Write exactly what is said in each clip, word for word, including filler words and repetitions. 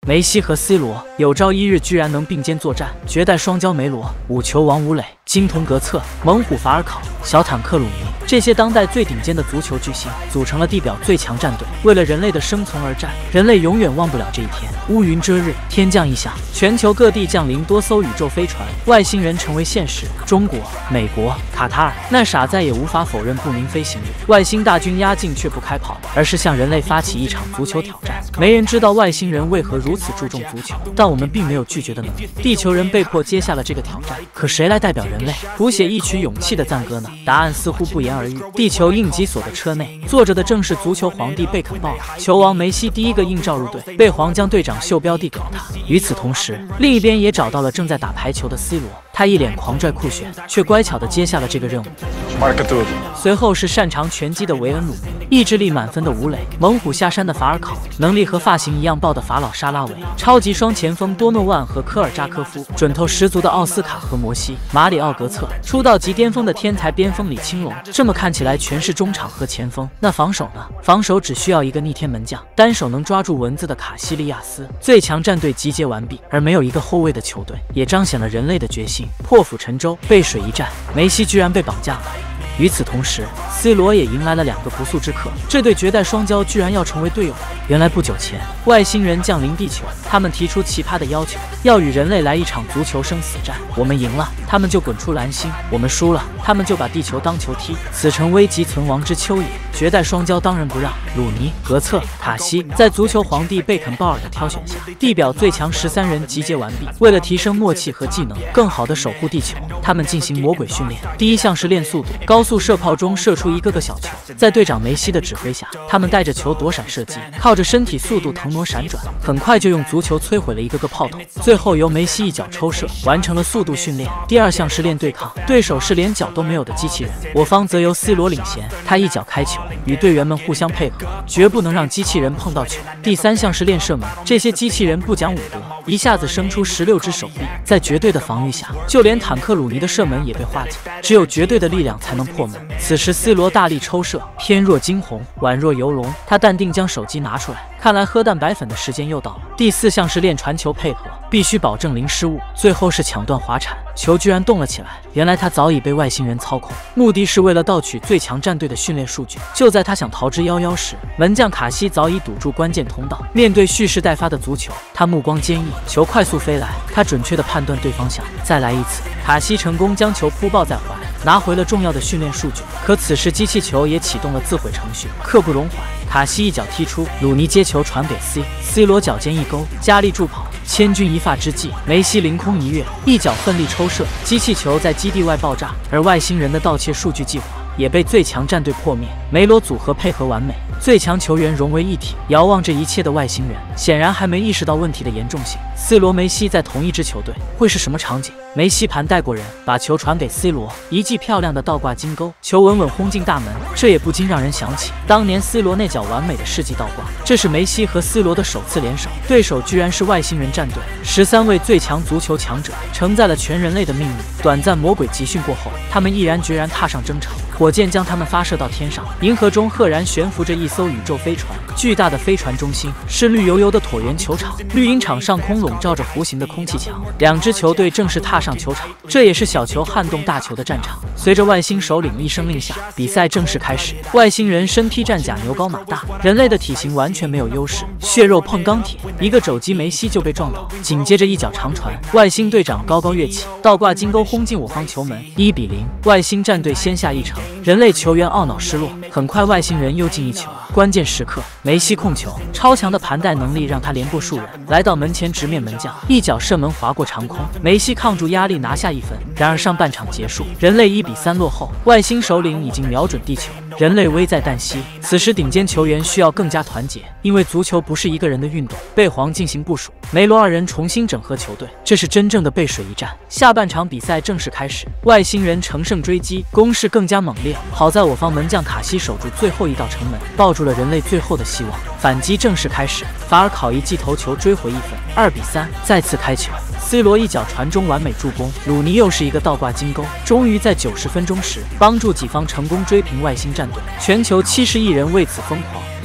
梅西和 C 罗有朝一日居然能并肩作战，绝代双骄梅罗、五球王吴磊、金童格策、猛虎法尔考、小坦克鲁尼，这些当代最顶尖的足球巨星组成了地表最强战队，为了人类的生存而战。人类永远忘不了这一天。乌云遮日，天降异象，全球各地降临多艘宇宙飞船，外星人成为现实。中国、美国、卡塔尔，那傻再也无法否认不明飞行物。外星大军压境却不开炮，而是向人类发起一场足球挑战。没人知道外星人为何如此注重足球，但我们并没有拒绝的能力。地球人被迫接下了这个挑战，可谁来代表人类谱写一曲勇气的赞歌呢？答案似乎不言而喻。地球应急所的车内坐着的正是足球皇帝贝肯鲍尔，球王梅西第一个应召入队，被黄将队长袖标递给了他。与此同时，另一边也找到了正在打排球的 C 罗，他一脸狂拽酷炫，却乖巧地接下了这个任务。随后是擅长拳击的维恩鲁尼，意志力满分的吴磊，猛虎下山的法尔考，能力和发型一样爆的法老沙拉维，超级双前锋多诺万和科尔扎科夫，准头十足的奥斯卡和摩西、马里奥格策，出道即巅峰的天才边锋李青龙。这么看起来全是中场和前锋，那防守呢？防守只需要一个逆天门将，单手能抓住蚊子的卡西利亚斯。最强战队集结完毕，而没有一个后卫的球队，也彰显了人类的决心。破釜沉舟，背水一战，梅西居然被绑架了。与此同时 ，C 罗也迎来了两个不速之客，这对绝代双骄居然要成为队友。原来不久前，外星人降临地球，他们提出奇葩的要求，要与人类来一场足球生死战。我们赢了，他们就滚出蓝星；我们输了，他们就把地球当球踢。此诚危急存亡之秋也。绝代双骄当仁不让，鲁尼、格策、卡西在足球皇帝贝肯鲍尔的挑选下，地表最强十三人集结完毕。为了提升默契和技能，更好的守护地球，他们进行魔鬼训练。第一项是练速度，高速射炮中射出一个个小球，在队长梅西的指挥下，他们带着球躲闪射击，靠着身体速度腾挪闪转，很快就用足球摧毁了一个个炮筒。最后由梅西一脚抽射，完成了速度训练。第二项是练对抗，对手是连脚都没有的机器人，我方则由 C 罗领衔，他一脚开球，与队员们互相配合，绝不能让机器人碰到球。第三项是练射门，这些机器人不讲武德，一下子生出十六只手臂，在绝对的防御下，就连坦克鲁尼的射门也被化解。只有绝对的力量才能破门。此时 C 罗大力抽射，翩若惊鸿，宛若游龙，他淡定将手机拿出来，看来喝蛋白粉的时间又到了。第四项是练传球配合，必须保证零失误。最后是抢断滑铲，球居然动了起来，原来他早已被外星人操控，目的是为了盗取最强战队的训练数据。就在他想逃之夭夭时，门将卡西早已堵住关键通道。面对蓄势待发的足球，他目光坚毅，球快速飞来，他准确地判断对方向，再来一次。卡西成功将球扑抱在怀，拿回了重要的训练数据。可此时机器球也启动了自毁程序，刻不容缓。卡西一脚踢出，鲁尼接球传给 C，C 罗脚尖一勾，加力助跑。千钧一发之际，梅西凌空一跃，一脚奋力抽射，机器球在基地外爆炸，而外星人的盗窃数据计划也被最强战队破灭。梅罗组合配合完美，最强球员融为一体。遥望这一切的外星人显然还没意识到问题的严重性。C 罗、梅西在同一支球队会是什么场景？梅西盘带过人，把球传给 C 罗，一记漂亮的倒挂金钩，球稳稳轰进大门。这也不禁让人想起当年 C 罗那脚完美的世纪倒挂。这是梅西和 C 罗的首次联手，对手居然是外星人战队。十三位最强足球强者承载了全人类的命运。短暂魔鬼集训过后，他们毅然决然踏上征程。火箭将他们发射到天上，银河中赫然悬浮着一艘宇宙飞船。巨大的飞船中心是绿油油的椭圆球场，绿茵场上空笼罩着弧形的空气墙。两支球队正式踏上球场，这也是小球撼动大球的战场。随着外星首领一声令下，比赛正式开始。外星人身披战甲，牛高马大，人类的体型完全没有优势，血肉碰钢铁，一个肘击梅西就被撞倒，紧接着一脚长传，外星队长高高跃起，倒挂金钩轰进我方球门，一比零，外星战队先下一城。人类球员懊恼失落，很快外星人又进一球。关键时刻，梅西控球，超强的盘带能力让他连过数人，来到门前直面门将，一脚射门划过长空，梅西抗住压力拿下一分。然而上半场结束，人类一比三落后，外星首领已经瞄准地球，人类危在旦夕。此时顶尖球员需要更加团结，因为足球不是一个人的运动。贝皇进行部署，梅罗二人重新整合球队，这是真正的背水一战。下半场比赛正式开始，外星人乘胜追击，攻势更加猛烈。好在我方门将卡西守住最后一道城门，抱住了人类最后的希望。反击正式开始，法尔考一记头球追回一分，二比三，再次开球。C 罗一脚传中完美助攻，鲁尼又是一个倒挂金钩，终于在九十分钟时帮助己方成功追平外星战队。全球七十亿人为此疯狂。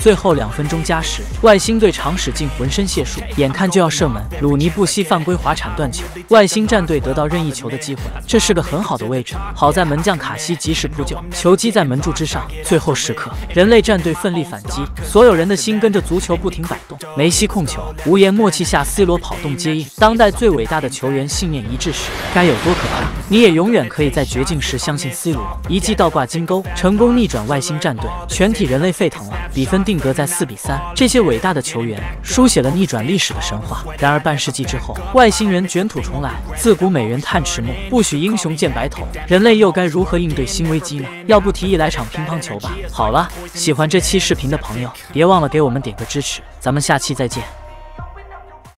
最后两分钟加时，外星队长使尽浑身解数，眼看就要射门，鲁尼不惜犯规滑铲断球，外星战队得到任意球的机会，这是个很好的位置。好在门将卡西及时扑救，球击在门柱之上。最后时刻，人类战队奋力反击，所有人的心跟着足球不停摆动。梅西控球，无言默契下 C 罗跑动接应。当代最伟大的球员信念一致时，该有多可怕！你也永远可以在绝境时相信 C 罗，一记倒挂金钩，成功逆转外星战队，全体人类沸腾了，比分定格在四比三。这些伟大的球员书写了逆转历史的神话。然而半世纪之后，外星人卷土重来，自古美人叹迟暮，不许英雄见白头。人类又该如何应对新危机呢？要不提议来场乒乓球吧？好了，喜欢这期视频的朋友，别忘了给我们点个支持，咱们下期再见。